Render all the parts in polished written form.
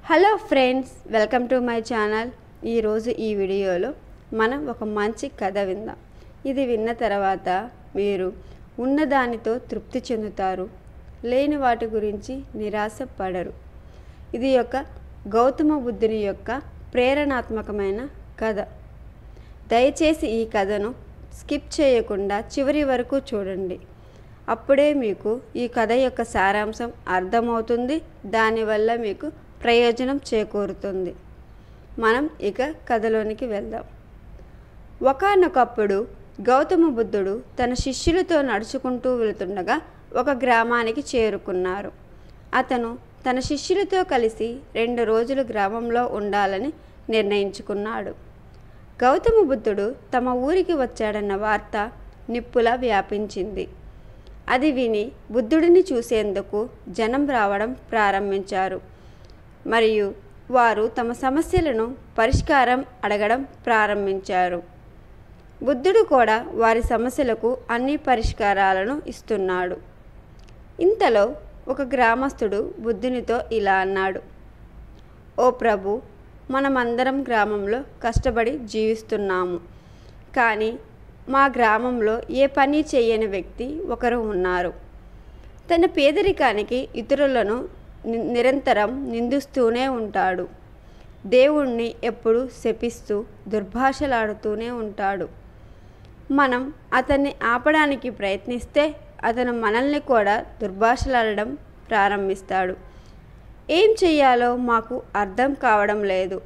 Hello friends, welcome to my channel. ఈరోజు ఈ వీడియోలో మనం ఒక మంచి కథ విందాం. ఇది విన్న తర్వాత మీరు ఉన్నదానితో తృప్తి చెందుతారు, లేని వాటి గురించి నిరాశ పడరు. ఇది ఒక గౌతమ బుద్ధుని యొక్క ప్రేరణాత్మకమైన కథ. దయచేసి ఈ కథను స్కిప్ చేయకుండా చివరి వరకు చూడండి. అప్పుడే మీకు ఈ కథ యొక్క సారాంశం అర్థమవుతుంది. దానివల్ల మీకు ప్రయోజనం చేకూరుతుంది. మనం ఇక కథలోనికి వెళ్దాం. ఒకానొకప్పుడు గౌతమ బుద్ధుడు తన శిష్యులతో నడుచుకుంటూ వెళుతుండగా ఒక గ్రామానికి చేరుకున్నారు. అతను తన శిష్యులతో కలిసి 2 రోజులు గ్రామంలో ఉండాలని నిర్ణయించుకున్నాడు. గౌతమ బుద్ధుడు తమ ఊరికి వచ్చాడన్న వార్త నిప్పులా వ్యాపించింది. అది విని బుద్ధుడిని చూసేందుకు జనం రావడం ప్రారంభించారు. మరియు వారు తమ సమస్యలను పరిష్కారం అడగడం ప్రారంభించారు. బుద్ధుడు కూడా వారి సమస్యలకు అన్ని పరిష్కారాలను ఇస్తున్నాడు. ఇంతలో ఒక గ్రామస్తుడు బుద్ధునితో ఇలా అన్నాడు: ఓ ప్రభు, మనమందరం గ్రామంలో కష్టపడి జీవిస్తున్నాము. కానీ మా గ్రామంలో ఏ పని చేయని వ్యక్తి ఒకరు ఉన్నారు. తన పేదరికానికి ఇతరులను నిరంతరం నిందిస్తూనే ఉంటాడు. దేవుణ్ణి ఎప్పుడు శపిస్తూ దుర్భాషలాడుతూనే ఉంటాడు. మనం అతన్ని ఆపడానికి ప్రయత్నిస్తే అతను మనల్ని కూడా దుర్భాషలాడడం ప్రారంభిస్తాడు. ఏం చెయ్యాలో మాకు అర్థం కావడం లేదు.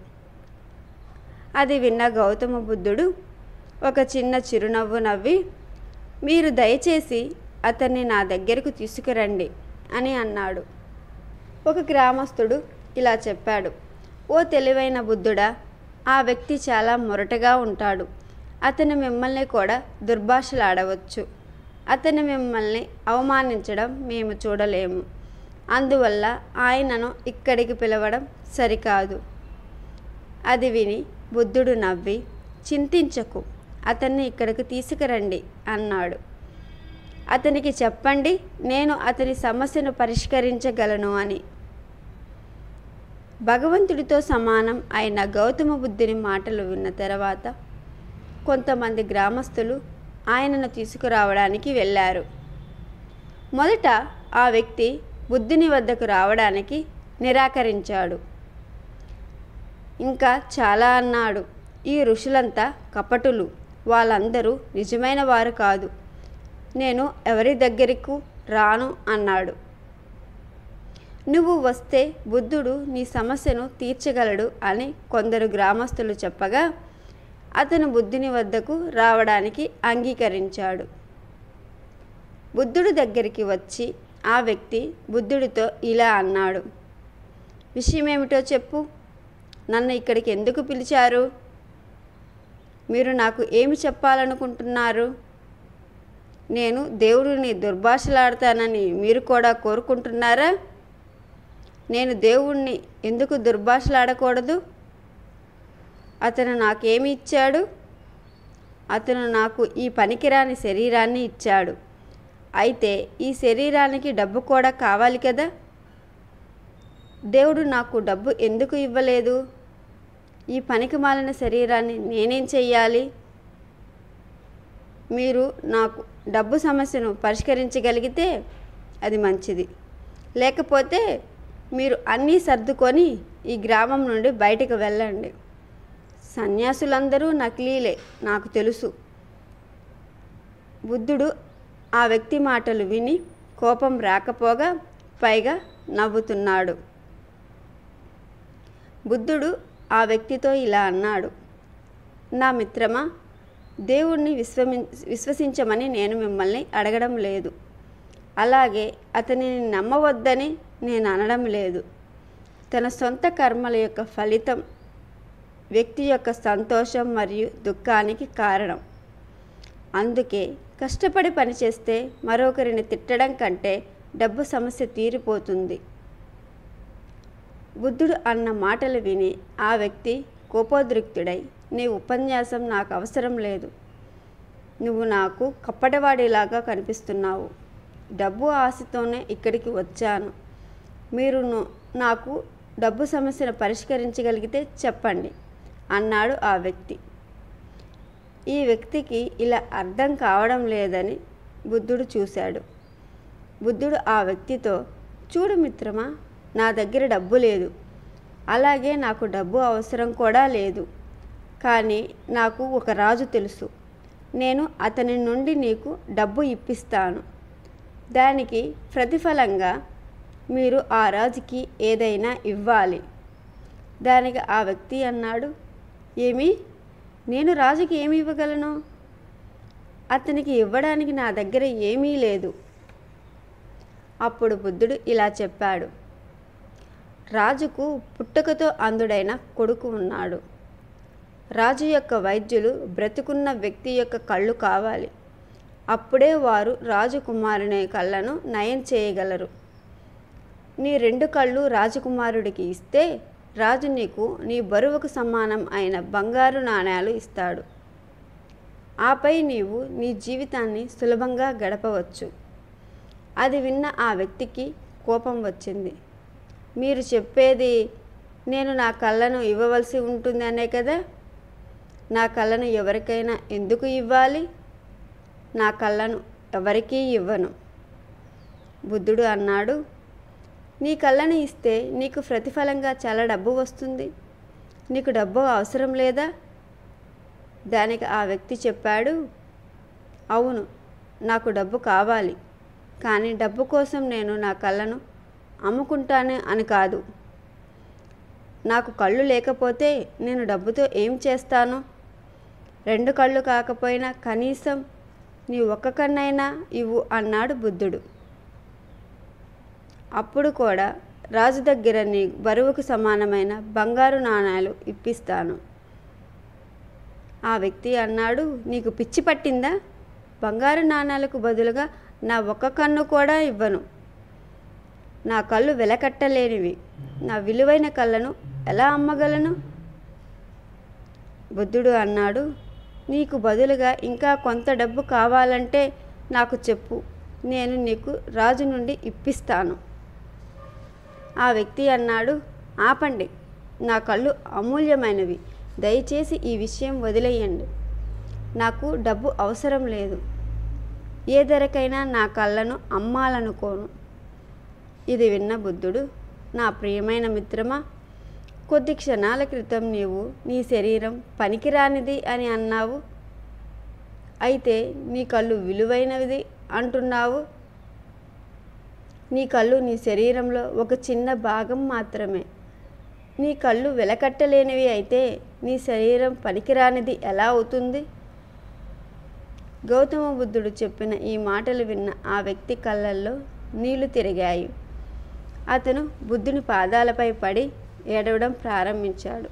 అది విన్న గౌతమ బుద్ధుడు ఒక చిన్న చిరునవ్వు నవ్వి, మీరు దయచేసి అతన్ని నా దగ్గరకు తీసుకురండి అని అన్నాడు. ఒక గ్రామస్తుడు ఇలా చెప్పాడు: ఓ తెలివైన బుద్ధుడా, ఆ వ్యక్తి చాలా మొరటగా ఉంటాడు. అతను మిమ్మల్ని కూడా దుర్భాషలాడవచ్చు. అతను మిమ్మల్ని అవమానించడం మేము చూడలేము. అందువల్ల ఆయనను ఇక్కడికి పిలవడం సరికాదు. అది విని బుద్ధుడు నవ్వి, చింతించకు, అతన్ని ఇక్కడికి తీసుకురండి అన్నాడు. అతనికి చెప్పండి, నేను అతని సమస్యను పరిష్కరించగలను అని. భగవంతుడితో సమానం అయిన గౌతమ బుద్ధుని మాటలు విన్న తర్వాత కొంతమంది గ్రామస్తులు ఆయనను తీసుకురావడానికి వెళ్ళారు. మొదట ఆ వ్యక్తి బుద్ధుని వద్దకు రావడానికి నిరాకరించాడు. ఇంకా చాలా అన్నాడు: ఈ ఋషులంతా కపటులు, వాళ్ళందరూ నిజమైన వారు కాదు. నేను ఎవరి దగ్గరకు రాను అన్నాడు. నువ్వు వస్తే బుద్ధుడు నీ సమస్యను తీర్చగలడు అని కొందరు గ్రామస్తులు చెప్పగా అతను బుద్ధుని వద్దకు రావడానికి అంగీకరించాడు. బుద్ధుడి దగ్గరికి వచ్చి ఆ వ్యక్తి బుద్ధుడితో ఇలా అన్నాడు: విషయమేమిటో చెప్పు, నన్ను ఇక్కడికి ఎందుకు పిలిచారు? మీరు నాకు ఏమి చెప్పాలనుకుంటున్నారు? నేను దేవుడిని దుర్భాషలాడతానని మీరు కూడా కోరుకుంటున్నారా? నేను దేవుణ్ణి ఎందుకు దుర్భాషలాడకూడదు? అతను నాకేమి ఇచ్చాడు? అతను నాకు ఈ పనికిరాని శరీరాన్ని ఇచ్చాడు. అయితే ఈ శరీరానికి డబ్బు కూడా కావాలి కదా. దేవుడు నాకు డబ్బు ఎందుకు ఇవ్వలేదు? ఈ పనికిమాలిన శరీరాన్ని నేనేం చెయ్యాలి? మీరు నాకు డబ్బు సమస్యను పరిష్కరించగలిగితే అది మంచిది. లేకపోతే మీరు అన్నీ సర్దుకొని ఈ గ్రామం నుండి బయటకు వెళ్ళండి. సన్యాసులందరూ నకిలీలే, నాకు తెలుసు. బుద్ధుడు ఆ వ్యక్తి మాటలు విని కోపం రాకపోగా పైగా నవ్వుతున్నాడు. బుద్ధుడు ఆ వ్యక్తితో ఇలా అన్నాడు: నా మిత్రమా, దేవుణ్ణి విశ్వసించమని నేను మిమ్మల్ని అడగడం లేదు. అలాగే అతనిని నమ్మవద్దని నేను అనడం లేదు. తన సొంత కర్మల యొక్క ఫలితం వ్యక్తి యొక్క సంతోషం మరియు దుఃఖానికి కారణం. అందుకే కష్టపడి పనిచేస్తే మరొకరిని తిట్టడం కంటే డబ్బు సమస్య తీరిపోతుంది. బుద్ధుడు అన్న మాటలు విని ఆ వ్యక్తి కోపోద్రిక్తుడై, నీ ఉపన్యాసం నాకు అవసరం లేదు. నువ్వు నాకు కప్పటవాడిలాగా కనిపిస్తున్నావు. డబ్బు ఆశతోనే ఇక్కడికి వచ్చాను. మీరు నాకు డబ్బు సమస్యను పరిష్కరించగలిగితే చెప్పండి అన్నాడు ఆ వ్యక్తి. ఈ వ్యక్తికి ఇలా అర్థం కావడం లేదని బుద్ధుడు చూశాడు. బుద్ధుడు ఆ వ్యక్తితో, చూడు మిత్రమా, నా దగ్గర డబ్బు లేదు, అలాగే నాకు డబ్బు అవసరం కూడా లేదు. కానీ నాకు ఒక రాజు తెలుసు. నేను అతని నుండి నీకు డబ్బు ఇప్పిస్తాను. దానికి ప్రతిఫలంగా మీరు ఆ రాజుకి ఏదైనా ఇవ్వాలి. దానికి ఆ వ్యక్తి అన్నాడు, ఏమి? నేను రాజుకి ఏమి ఇవ్వగలను? అతనికి ఇవ్వడానికి నా దగ్గర ఏమీ లేదు. అప్పుడు బుద్ధుడు ఇలా చెప్పాడు, రాజుకు పుట్టుకతో అంధుడైన కొడుకు ఉన్నాడు. రాజు యొక్క వైద్యులు బ్రతికున్న వ్యక్తి యొక్క కళ్ళు కావాలి. అప్పుడే వారు రాజకుమారుని కళ్ళను నయం చేయగలరు. నీ 2 కళ్ళు రాజకుమారుడికి ఇస్తే రాజు నీకు నీ బరువుకు సమానం అయిన బంగారు నాణేలు ఇస్తాడు. ఆపై నీవు నీ జీవితాన్ని సులభంగా గడపవచ్చు. అది విన్న ఆ వ్యక్తికి కోపం వచ్చింది. మీరు చెప్పేది నేను నా కళ్ళను ఇవ్వవలసి ఉంటుంది అనే కదా? నా కళ్ళను ఎవరికైనా ఎందుకు ఇవ్వాలి? నా కళ్ళను ఎవరికీ ఇవ్వను. బుద్ధుడు అన్నాడు, నీ కళ్ళను ఇస్తే నీకు ప్రతిఫలంగా చాలా డబ్బు వస్తుంది. నీకు డబ్బు అవసరం లేదా? దానికి ఆ వ్యక్తి చెప్పాడు, అవును, నాకు డబ్బు కావాలి. కానీ డబ్బు కోసం నేను నా కళ్ళను అమ్ముకుంటాను అని కాదు. నాకు కళ్ళు లేకపోతే నేను డబ్బుతో ఏం చేస్తాను? 2 కళ్ళు కాకపోయినా కనీసం నీ 1 కన్నైనా ఇవ్వు అన్నాడు బుద్ధుడు. అప్పుడు కూడా రాజు దగ్గర నీ బరువుకు సమానమైన బంగారు నాణాలు ఇప్పిస్తాను. ఆ వ్యక్తి అన్నాడు, నీకు పిచ్చి పట్టిందా? బంగారు నాణాలకు బదులుగా నా 1 కన్ను కూడా ఇవ్వను. నా కళ్ళు వెలకట్టలేనివి. నా విలువైన కళ్ళను ఎలా అమ్మగలను? బుద్ధుడు అన్నాడు, నీకు బదులుగా ఇంకా కొంత డబ్బు కావాలంటే నాకు చెప్పు, నేను నీకు రాజు నుండి ఇప్పిస్తాను. ఆ వ్యక్తి అన్నాడు, ఆపండి, నా కళ్ళు అమూల్యమైనవి. దయచేసి ఈ విషయం వదిలేయండి. నాకు డబ్బు అవసరం లేదు. ఏ ధరకైనా నా కళ్ళను అమ్మాలనుకోను. ఇది విన్న బుద్ధుడు, నా ప్రియమైన మిత్రమా, కొద్ది క్షణాల క్రితం నీవు నీ శరీరం పనికిరానిది అని అన్నావు. అయితే నీ కళ్ళు విలువైనది అంటున్నావు. నీ కళ్ళు నీ శరీరంలో ఒక చిన్న భాగం మాత్రమే. నీ కళ్ళు వెలకట్టలేనివి అయితే నీ శరీరం పనికిరానిది ఎలా అవుతుంది? గౌతమ బుద్ధుడు చెప్పిన ఈ మాటలు విన్న ఆ వ్యక్తి కళ్ళల్లో నీళ్లు తిరిగాయి. అతను బుద్ధుని పాదాలపై పడి ఏడవడం ప్రారంభించాడు.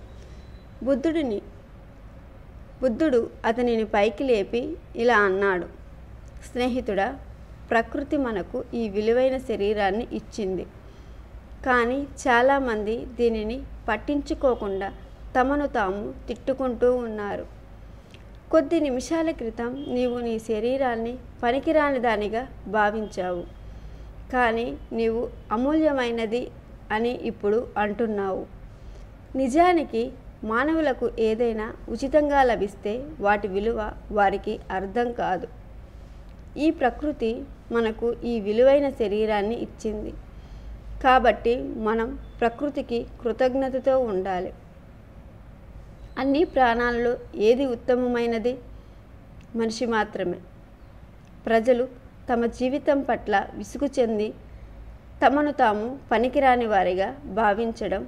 బుద్ధుడు అతనిని పైకి లేపి ఇలా అన్నాడు, స్నేహితుడా, ప్రకృతి మనకు ఈ విలువైన శరీరాన్ని ఇచ్చింది. కానీ చాలామంది దీనిని పట్టించుకోకుండా తమను తాము తిట్టుకుంటూ ఉన్నారు. కొద్ది నిమిషాల క్రితం నీవు నీ శరీరాన్ని పనికిరాని దానిగా భావించావు. కానీ నీవు అమూల్యమైనది అని ఇప్పుడు అంటున్నావు. నిజానికి మానవులకు ఏదైనా ఉచితంగా లభిస్తే వాటి విలువ వారికి అర్థం కాదు. ఈ ప్రకృతి మనకు ఈ విలువైన శరీరాన్ని ఇచ్చింది. కాబట్టి మనం ప్రకృతికి కృతజ్ఞతతో ఉండాలి. అన్ని ప్రాణాలలో ఏది ఉత్తమమైనది? మనిషి మాత్రమే. ప్రజలు తమ జీవితం పట్ల విసుగు చెంది తమను తాము పనికిరాని వారిగా భావించడం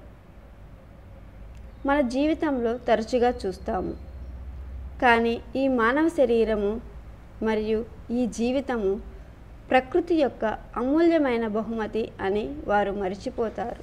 మన జీవితంలో తరచుగా చూస్తాము. కానీ ఈ మానవ శరీరము మరియు ఈ జీవితము ప్రకృతి యొక్క అమూల్యమైన బహుమతి అని వారు మర్చిపోతారు.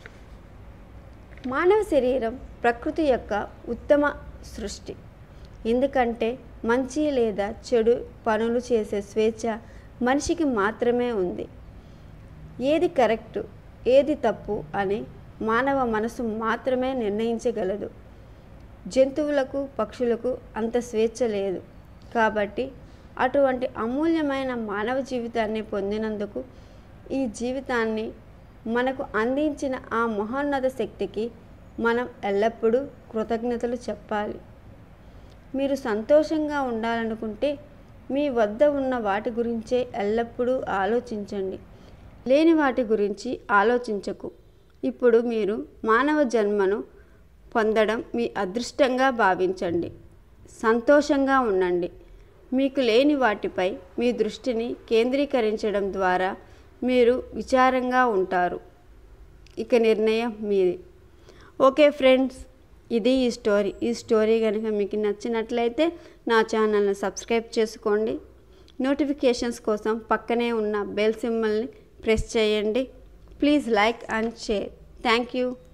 మానవ శరీరం ప్రకృతి యొక్క ఉత్తమ సృష్టి. ఎందుకంటే మంచి లేదా చెడు పనులు చేసే స్వేచ్ఛ మనిషికి మాత్రమే ఉంది. ఏది కరెక్టు, ఏది తప్పు అని మానవ మనసు మాత్రమే నిర్ణయించగలదు. జంతువులకు, పక్షులకు అంత స్వేచ్ఛ లేదు. కాబట్టి అటువంటి అమూల్యమైన మానవ జీవితాన్ని పొందినందుకు ఈ జీవితాన్ని మనకు అందించిన ఆ మహోన్నత శక్తికి మనం ఎల్లప్పుడూ కృతజ్ఞతలు చెప్పాలి. మీరు సంతోషంగా ఉండాలనుకుంటే మీ వద్ద ఉన్న వాటి గురించే ఎల్లప్పుడూ ఆలోచించండి, లేని వాటి గురించి ఆలోచించకు. ఇప్పుడు మీరు మానవ జన్మను పొందడం మీ అదృష్టంగా భావించండి. సంతోషంగా ఉండండి. మీకు లేని వాటిపై మీ దృష్టిని కేంద్రీకరించడం ద్వారా మీరు విచారంగా ఉంటారు. ఇక నిర్ణయం మీది. ఓకే ఫ్రెండ్స్, ఇది ఈ స్టోరీ కనుక మీకు నచ్చినట్లయితే నా ఛానల్ని సబ్స్క్రైబ్ చేసుకోండి. నోటిఫికేషన్స్ కోసం పక్కనే ఉన్న బెల్ సింబల్ని ప్రెస్ చేయండి. Please like and share. Thank you.